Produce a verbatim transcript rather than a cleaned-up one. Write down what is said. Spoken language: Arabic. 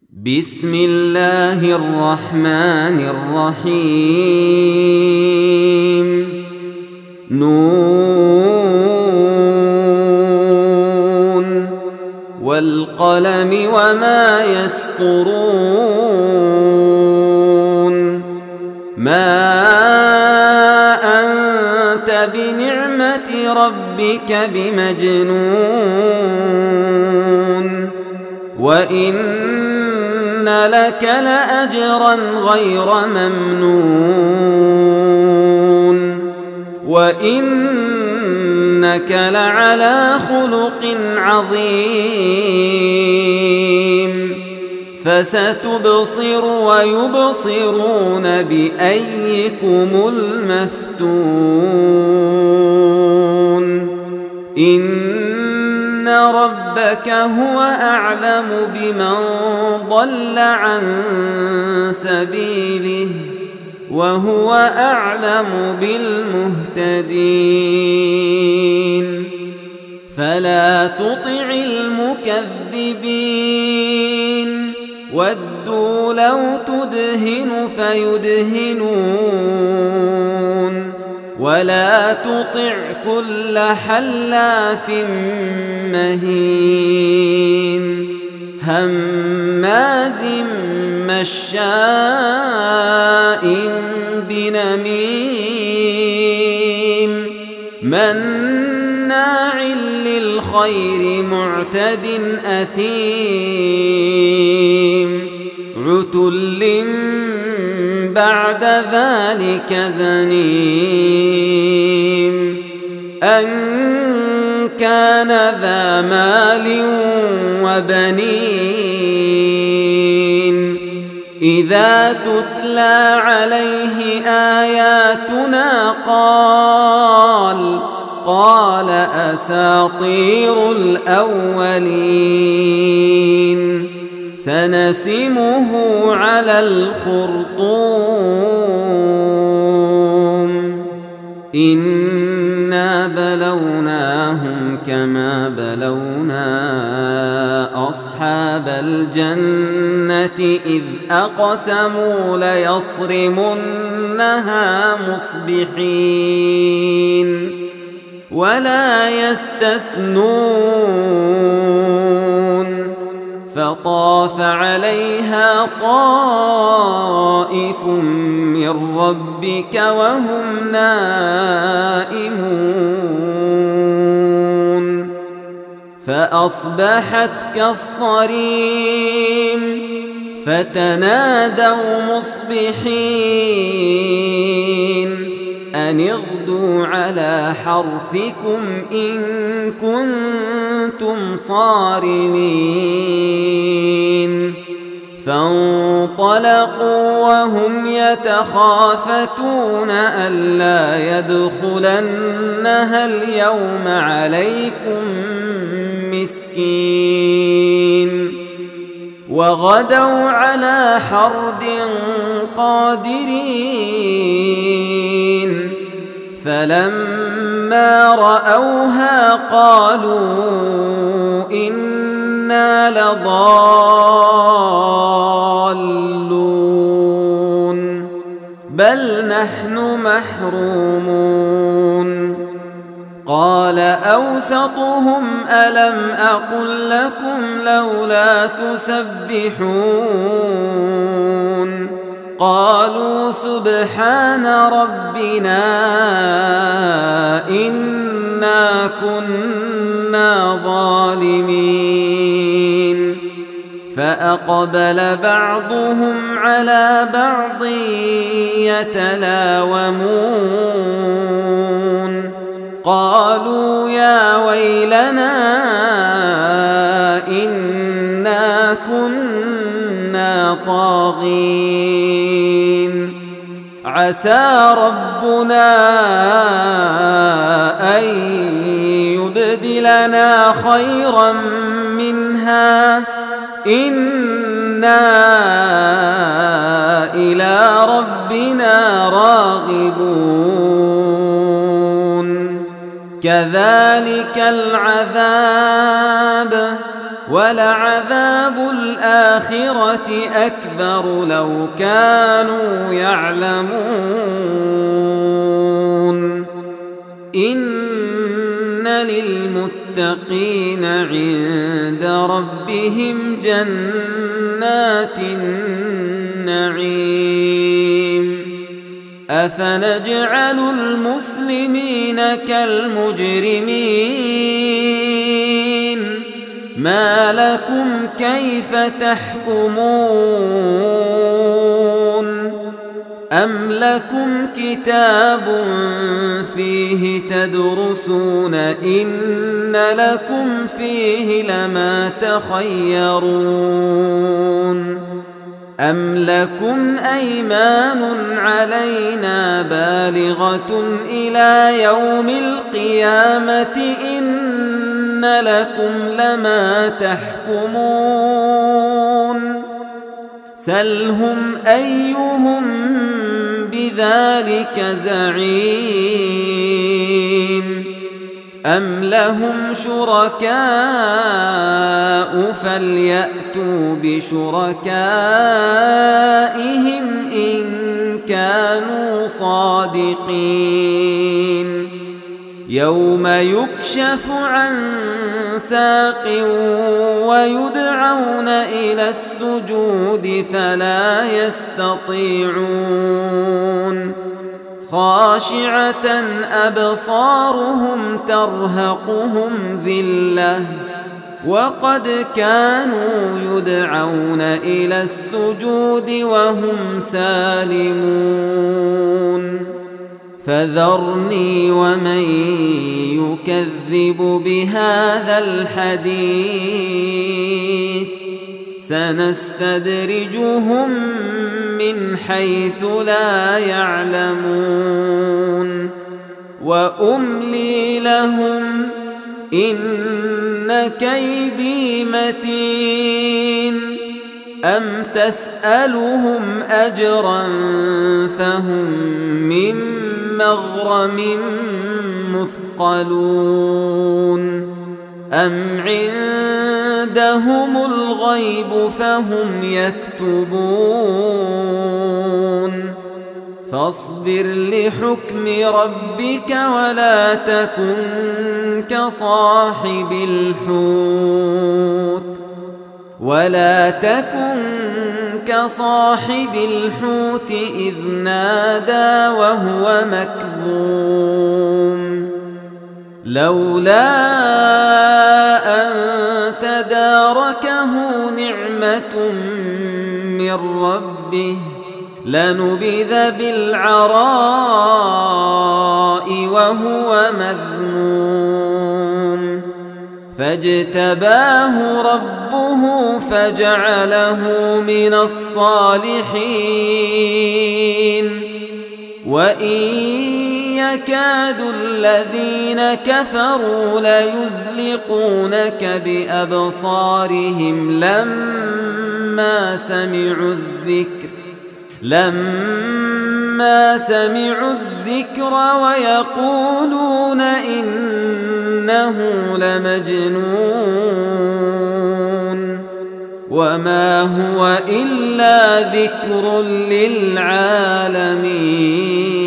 بسم الله الرحمن الرحيم نون والقلم وما يسطرون ما أنت بنعمة ربك بمجنون وإن لك لأجرا غير ممنون وإنك لعلى خلق عظيم فستبصر ويبصرون بأيكم المفتون إن ربك هو أعلم بمن ضل عن سبيله وهو أعلم بالمهتدين فلا تطع المكذبين ودوا لو تدهن فيدهنون ولا تطع كل حلاف مهين هماز مشاء بنميم مناع للخير معتد أثيم عتل بعد ذلك زنيم أن كان ذا مال وبنين إذا تتلى عليه آياتنا قال قال أساطير الأولين سنسمه على الخرطوم إنا بلوناهم كما بلونا أصحاب الجنة إذ أقسموا ليصرمنها مصبحين ولا يستثنون فطاف عليها طائف من ربك وهم نائمون فأصبحت كالصريم فتنادوا مصبحين أن اغدوا على حرثكم إن كنتم صارمين فانطلقوا وهم يتخافتون ألا يدخلنها اليوم عليكم مسكين وغدوا على حرد قادرين فلما رأوها قالوا إنا لضالون بل نحن محرومون قال أوسطهم ألم أقل لكم لولا تسبحون قالوا سبحان ربنا إنا كنا ظالمين فأقبل بعضهم على بعض يتلاومون قالوا يا ويلنا إنا كنا طاغين عسى ربنا أن يبدلنا خيرا منها إنا إلى ربنا راغبون كذلك العذاب ولعذاب الآخرة أكبر لو كانوا يعلمون إن للمتقين عند ربهم جنات النعيم أفنجعل المسلمين كالمجرمين ما لكم كيف تحكمون أم لكم كتاب فيه تدرسون إن لكم فيه لما تخيرون أم لكم أيمان علينا بالغة إلى يوم القيامة إن لكم لما تحكمون سلهم أيهم بذلك زعيم أم لهم شركاء فليأتوا بشركائهم إن كانوا صادقين يوم يكشف عن ساق ويدعون إلى السجود فلا يستطيعون خاشعة أبصارهم ترهقهم ذلة وقد كانوا يدعون إلى السجود وهم سالمون فذرني ومن يكذب بهذا الحديث سنستدرجهم من حيث لا يعلمون وأملي لهم إن كيدي متين أم تسألهم أجرا فهم من مغرم مثقلون أم عندهم الغيب فهم يكتبون فاصبر لحكم ربك ولا تكن كصاحب الحوت ولا تكن كصاحب الحوت إذ نادى وهو مكظوم لولا أن تداركه نعمة من ربه لنبذ بالعراء وهو مذموم فاجتباه ربه فجعله من الصالحين وإن يكاد الذين كفروا ليزلقونك بأبصارهم لما سمعوا الذكر لما سمعوا الذكر ويقولون إنه لمجنون وما هو إلا ذكر للعالمين.